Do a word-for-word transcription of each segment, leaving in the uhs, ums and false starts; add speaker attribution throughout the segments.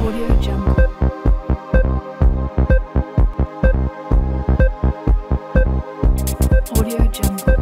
Speaker 1: Audio Jungle. Audio Jungle.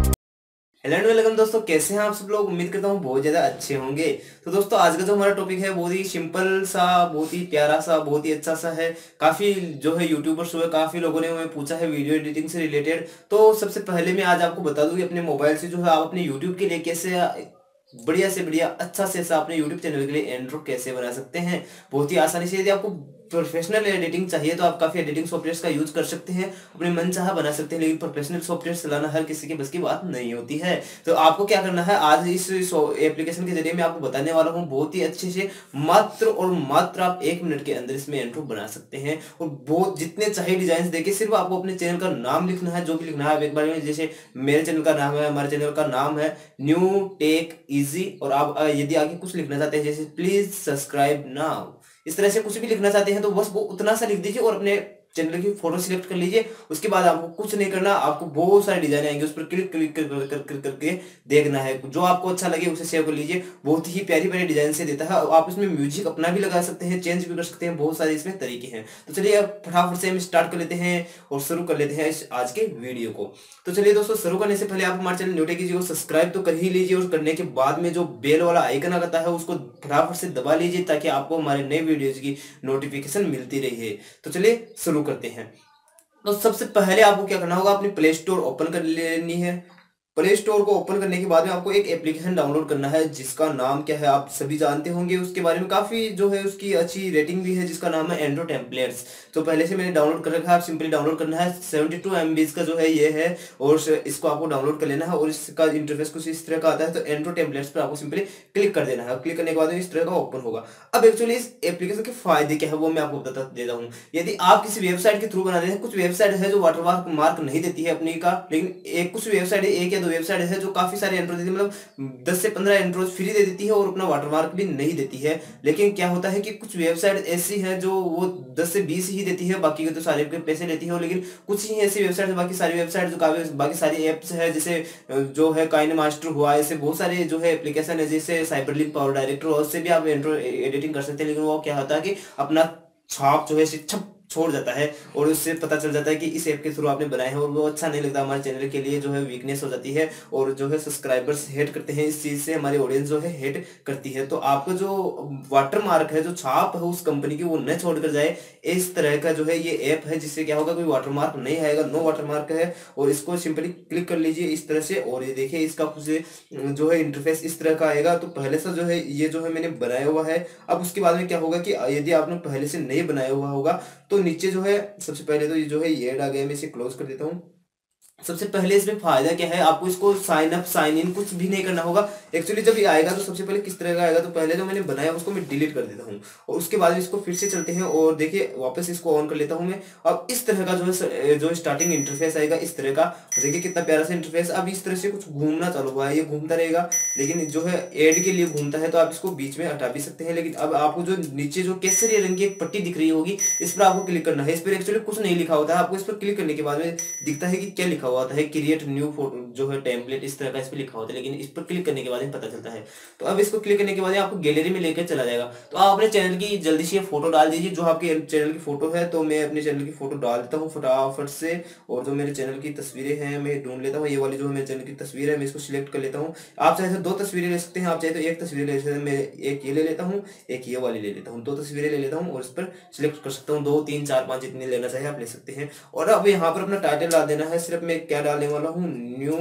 Speaker 2: Hello and welcome दोस्तों, कैसे हैं आप सब लोग। उम्मीद करता हूँ बहुत ज़्यादा अच्छे होंगे। तो दोस्तों आज का जो हमारा टॉपिक है बहुत ही सिंपल सा, बहुत ही प्यारा सा, बहुत ही अच्छा सा है। काफ़ी जो है यूट्यूबर्स हुए, काफ़ी लोगों ने हमें पूछा है वीडियो एडिटिंग से रिलेटेड। तो सबसे पहले मैं आज आपको बता दूँ कि अपने मोबाइल से जो है आप अपने यूट्यूब के लिए कैसे बढ़िया से बढ़िया अच्छा से अच्छा अपने यूट्यूब चैनल के लिए इंट्रो कैसे बना सकते हैं बहुत ही आसानी से। यदि आपको प्रोफेशनल एडिटिंग चाहिए तो आप काफ़ी एडिटिंग सॉफ्टवेयर्स का यूज कर सकते हैं, अपने मन चाहा बना सकते हैं, लेकिन प्रोफेशनल सॉफ्टवेयर चलाना हर किसी के बस की बात नहीं होती है। तो आपको क्या करना है, आज इस एप्लीकेशन के जरिए मैं आपको बताने वाला हूँ बहुत ही अच्छे से, मात्र और मात्र आप एक मिनट के अंदर इसमें इंट्रो बना सकते हैं। और बहुत जितने चाहे डिजाइन देके, सिर्फ आपको अपने चैनल का नाम लिखना है, जो भी लिखना है आप एक बार में। जैसे मेरे चैनल का नाम है, हमारे चैनल का नाम है न्यू टेक इजी, और आप यदि आगे कुछ लिखना चाहते हैं जैसे प्लीज सब्सक्राइब नाउ, इस तरह से कुछ भी लिखना चाहते हैं तो बस वो उतना सा लिख दीजिए और अपने चैनल की फोटो सिलेक्ट कर लीजिए। उसके बाद आपको कुछ नहीं करना, आपको बहुत सारे डिजाइन आएंगे, उस पर क्लिक क्लिक कर कर कर करके देखना है, जो आपको अच्छा लगे उसे सेव कर लीजिए। बहुत ही प्यारी प्यारी डिजाइन से देता है। आप इसमें म्यूजिक अपना भी लगा सकते हैं, चेंज भी कर सकते हैं, बहुत सारे इसमें तरीके हैं। तो चलिए अब फटाफट से हम स्टार्ट कर लेते हैं और शुरू कर लेते हैं इस आज के वीडियो को। तो चलिए दोस्तों, शुरू करने से पहले आप हमारे चैनल न्यू टेक इजी को सब्सक्राइब तो कर ही लीजिए, और करने के बाद में जो बेल वाला आइकन आता है उसको फटाफट से दबा लीजिए, ताकि आपको हमारे नए वीडियोज की नोटिफिकेशन मिलती रही है। तो चलिए शुरू करते हैं। तो सबसे पहले आपको क्या करना होगा, अपनी प्ले स्टोर ओपन कर लेनी है। प्ले स्टोर को ओपन करने के बाद में आपको एक एप्लीकेशन डाउनलोड करना है, जिसका नाम क्या है आप सभी जानते होंगे, उसके बारे में काफ़ी जो है उसकी अच्छी रेटिंग भी है, जिसका नाम है एंड्रो टेम्पलेट्स। तो पहले से मैंने डाउनलोड कर रखा है, आप सिंपली डाउनलोड करना है। सेवेंटी टू एम बीज का जो है ये है, और इसको आपको डाउनलोड कर लेना है। और इसका इंटरफेस कुछ इस तरह का आता है। तो एंड्रो टेम्पलेट्स पर आपको सिंपली क्लिक कर देना है। क्लिक करने के बाद में इस तरह का ओपन होगा। अब एक्चुअली इस एप्लीकेशन के फायदे क्या है वो मैं आपको बता देता हूँ। यदि आप किसी वेबसाइट के थ्रू बना देते हैं, कुछ वेबसाइट है जो वाटरमार्क मार्क नहीं देती है अपनी का, लेकिन एक कुछ वेबसाइट है, एक या दो वेबसाइट है जो काफी सारे एंट्रो देती है, मतलब दस से पंद्रह एंट्रोज फ्री दे देती है और अपना वाटरमार्क भी नहीं देती है। लेकिन क्या होता है कि कुछ वेबसाइट ऐसी है जो वो दस से बीस ही देती है, बाकी के तो सारे के पैसे लेती है। लेकिन कुछ ही ऐसी वेबसाइट है, बाकी सारी वेबसाइट जो काफी बाकी सारी एप्स है, जैसे जो है काइन मास्टर हुआ, ऐसे बहुत सारे जो है एप्लीकेशन है, जैसे साइबरलिंक पावर डायरेक्टर, उससे भी आप एंट्रो एडिटिंग कर सकते हैं। लेकिन वो क्या होता है कि अपना छाप जो है छप छोड़ जाता है, और उससे पता चल जाता है कि इस ऐप के थ्रू आपने बनाए हैं, और वो अच्छा नहीं लगता, हमारे चैनल के लिए जो है वीकनेस हो जाती है, और जो है सब्सक्राइबर्स हेट करते हैं इस चीज़ से, हमारी ऑडियंस जो है हेट करती है। तो आपका जो वाटर मार्क है, जो छाप है उस कंपनी की, वो न छोड़ कर जाए। इस तरह का जो है ये ऐप है, जिससे क्या होगा, कोई वाटर मार्क नहीं आएगा, नो वाटर मार्क है। और इसको सिंपली क्लिक कर लीजिए इस तरह से, और ये देखिए इसका कुछ जो है इंटरफेस इस तरह का आएगा। तो पहले से जो है ये जो है मैंने बनाया हुआ है। अब उसके बाद में क्या होगा कि यदि आपने पहले से नहीं बनाया हुआ होगा तो नीचे जो है सबसे पहले तो ये जो है ये ऐड आ गया, मैं इसे क्लोज कर देता हूँ। सबसे पहले इसमें फायदा क्या है, आपको इसको साइन अप साइन इन कुछ भी नहीं करना होगा। एक्चुअली जब ये आएगा तो सबसे पहले किस तरह का आएगा, तो पहले जो मैंने बनाया उसको मैं डिलीट कर देता हूँ, और उसके बाद इसको फिर से चलते हैं, और देखिए वापस इसको ऑन कर लेता हूँ मैं। अब इस तरह का जो है जो स्टार्टिंग इंटरफेस आएगा इस तरह का, देखिए कितना प्यारा सा इंटरफेस। अब इस तरह से कुछ घूमना चालू हुआ है, ये घूमता रहेगा, लेकिन जो है एड के लिए घूमता है, तो आप इसको बीच में हटा भी सकते हैं। लेकिन अब आपको जो नीचे जो केसरी रंग की एक पट्टी दिख रही होगी, इस पर आपको क्लिक करना है। इस पर एक्चुअली कुछ नहीं लिखा होता है, आपको इस पर क्लिक करने के बाद में दिखता है कि क्या लिखा हुआ होता है, क्रिएट न्यू फोटो जो है टेम्पलेट, इस तरह का इस पर लिखा होता है। लेकिन इस पर क्लिक करने के बाद में पता चलता है। तो अब इसको क्लिक करने के बाद आपको गैलरी में लेकर चला जाएगा। तो आप अपने चैनल की जल्दी से फोटो डाल दीजिए, जो आपके चैनल की फोटो है। तो मैं अपने चैनल की फोटो डाल देता हूँ फटाफट से, और जो मेरे चैनल की तस्वीरें हैं मैं ढूंढ लेता हूँ। ये वाली जो मेरे चैनल की तस्वीर है मैं इसको सिलेक्ट कर लेता हूँ। आप चाहे तो दो तस्वीरें ले सकते हैं, आप चाहे तो एक तस्वीर ले सकते हैं। मैं एक ये ले लेता हूँ, एक ये वाली ले लेता हूँ, दो तस्वीरें ले लेता हूँ, और इस पर सिलेक्ट कर सकता हूँ। दो तीन चार पाँच जितनी लेना चाहिए आप ले सकते हैं। और अब यहाँ पर अपना टाइटल डाल देना है। सिर्फ मैं क्या डालने वाला हूँ, न्यू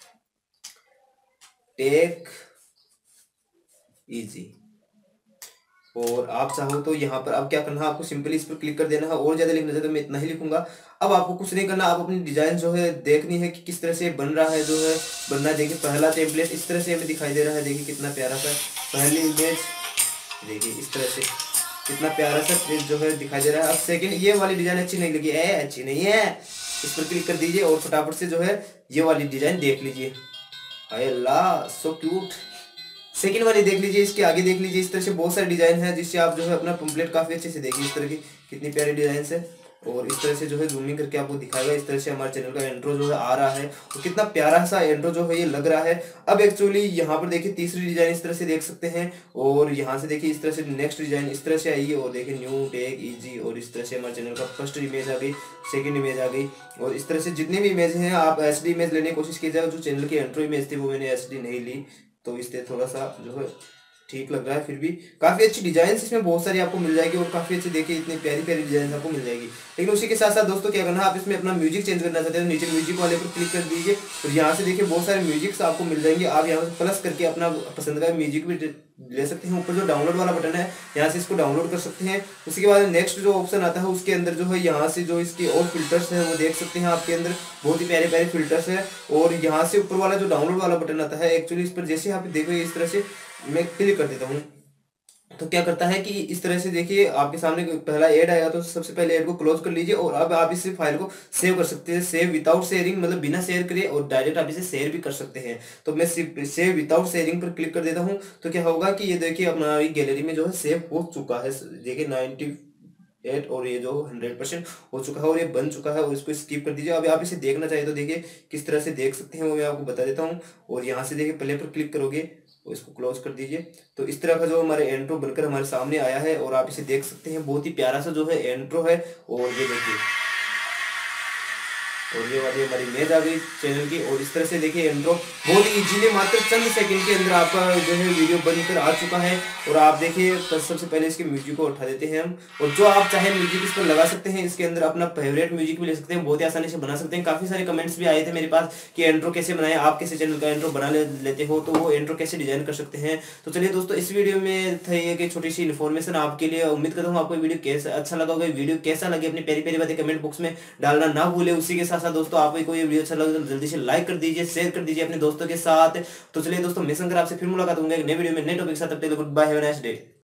Speaker 2: टेक इजी। और आप चाहो तो यहाँ पर अब क्या करना है, आपको सिंपली इस पर क्लिक कर देना है। और ज्यादा लिखना चाहिए तो मैं इतना ही लिखूंगा। अब आपको कुछ नहीं करना, आप अपनी डिजाइन जो है देखनी है कि किस तरह से बन रहा है, जो है बनना है। देखिए पहला टेम्पलेट इस तरह से हमें दिखाई दे रहा है, देखिए कितना प्यारा सा पहली इमेज, देखिए इस तरह से कितना प्यारा सा जो है दिखाई दे रहा है। अब सेकंड ये वाली डिजाइन अच्छी नहीं लगी है, अच्छी नहीं है, इस पर क्लिक कर दीजिए और फटाफट से जो है ये वाली डिजाइन देख लीजिए। अल्लाह सो क्यूट। सेकंड वाली देख लीजिए, इसके आगे देख लीजिए, इस तरह से बहुत सारे डिजाइन है, जिससे आप जो है अपना पंपलेट काफी अच्छे से देखिए। इस तरह की कितनी प्यारी डिजाइन है। और इस तरह से जो है जूमिंग करके आपको दिखाएगा। इस तरह से हमारे चैनल का इंट्रो जो है आ रहा है और कितना प्यारा सा इंट्रो जो है ये लग रहा है। अब एक्चुअली यहाँ पर देखिए तीसरी डिजाइन इस तरह से देख सकते हैं, और यहाँ से देखिए इस तरह से नेक्स्ट डिजाइन इस तरह से आएगी, और देखिए न्यू टेक इजी, और इस तरह से हमारे चैनल का फर्स्ट इमेज आ गई, सेकंड इमेज आ गई, और इस तरह से जितने भी इमेज हैं आप एच डी इमेज लेने की कोशिश कीजिएगा। जो चैनल की इंट्रो इमेज थी वो मैंने एच डी नहीं ली, तो इससे थोड़ा सा जो है ठीक लग रहा है। फिर भी काफी अच्छी डिजाइन इसमें बहुत सारी आपको मिल जाएगी, और काफी अच्छी देखिए इतनी प्यारी प्यारी डिजाइन आपको मिल जाएगी। लेकिन उसी के साथ साथ दोस्तों क्या करना है, आप इसमें अपना म्यूजिक चेंज करना चाहते हैं तो नीचे म्यूजिक वाले पर क्लिक कर दीजिए, और यहाँ से देखिए बहुत सारे म्यूजिक्स आपको मिल जाएंगे। आप यहाँ से प्लस करके अपना पसंद का म्यूजिक भी ले सकते हैं। ऊपर जो डाउनलोड वाला बटन है यहाँ से इसको डाउनलोड कर सकते हैं। उसके बाद नेक्स्ट जो ऑप्शन आता है उसके अंदर जो है यहाँ से जो इसकी और फिल्टर्स है वो देख सकते हैं आपके अंदर बहुत ही प्यारे प्यारे फिल्टर्स है। और यहाँ से ऊपर वाला जो डाउनलोड वाला बटन आता है एक्चुअली इस पर जैसे आप देखो इस तरह से मैं क्लिक कर देता हूँ तो क्या करता है कि इस तरह से देखिए आपके सामने पहला ऐड आएगा, तो सबसे पहले ऐड को क्लोज कर लीजिए, और अब आप इस फाइल को सेव कर सकते हैं। सेव विदाउट शेयरिंग मतलब बिना शेयर करे, और डायरेक्ट आप इसे शेयर भी कर सकते हैं। तो मैं सेव विदाउट शेयरिंग पर क्लिक कर देता हूं, तो क्या होगा कि ये देखिए अपना गैलरी में जो है सेव हो चुका है। देखिए नाइनटी एट और ये जो हंड्रेड परसेंट हो चुका है और ये बन चुका है, और इसको स्किप कर दीजिए। अब आप इसे देखना चाहिए तो देखिए किस तरह से देख सकते हैं वो मैं आपको बता देता हूँ। और यहाँ से देखिए प्ले पर क्लिक करोगे तो इसको क्लोज कर दीजिए, तो इस तरह का जो हमारे एंट्रो बनकर हमारे सामने आया है, और आप इसे देख सकते हैं बहुत ही प्यारा सा जो है एंट्रो है। और ये देखिए और ये वाली हमारी इमेज आ गई चैनल की, और इस तरह से देखिए इंट्रो बहुत ही इजीली मात्र चंद सेकंड के अंदर आपका जो है वीडियो बनकर आ चुका है। और आप देखिए सबसे पहले इसके म्यूजिक को उठा देते हैं हम, और जो आप चाहे म्यूजिक इस पर लगा सकते हैं। इसके अंदर अपना फेवरेट म्यूजिक भी ले सकते हैं, बहुत ही आसानी से बना सकते हैं। काफी सारे कमेंट्स भी आए थे मेरे पास कि इंट्रो कैसे बनाए, आप कैसे चैनल का इंट्रो बना ले, लेते हो, तो वो इंट्रो कैसे डिजाइन कर सकते हैं। तो चलिए दोस्तों इस वीडियो में था ये कि छोटी सी इन्फॉर्मेशन आपके लिए। उम्मीद करता हूँ आपको वीडियो कैसा अच्छा लगा होगा। वीडियो कैसा लगे अपनी प्यारी प्यारी बातें कमेंट बॉक्स में डालना ना भूले। उसी के साथ साथ दोस्तों आपको कोई वीडियो अच्छा लगे तो जल्दी से लाइक कर दीजिए, शेयर कर दीजिए अपने दोस्तों के साथ। तो चलिए दोस्तों मैं शंकर आपसे फिर मुलाकात होंगे एक नए वीडियो में नए टॉपिक के साथ। तब तक good bye, have a nice day.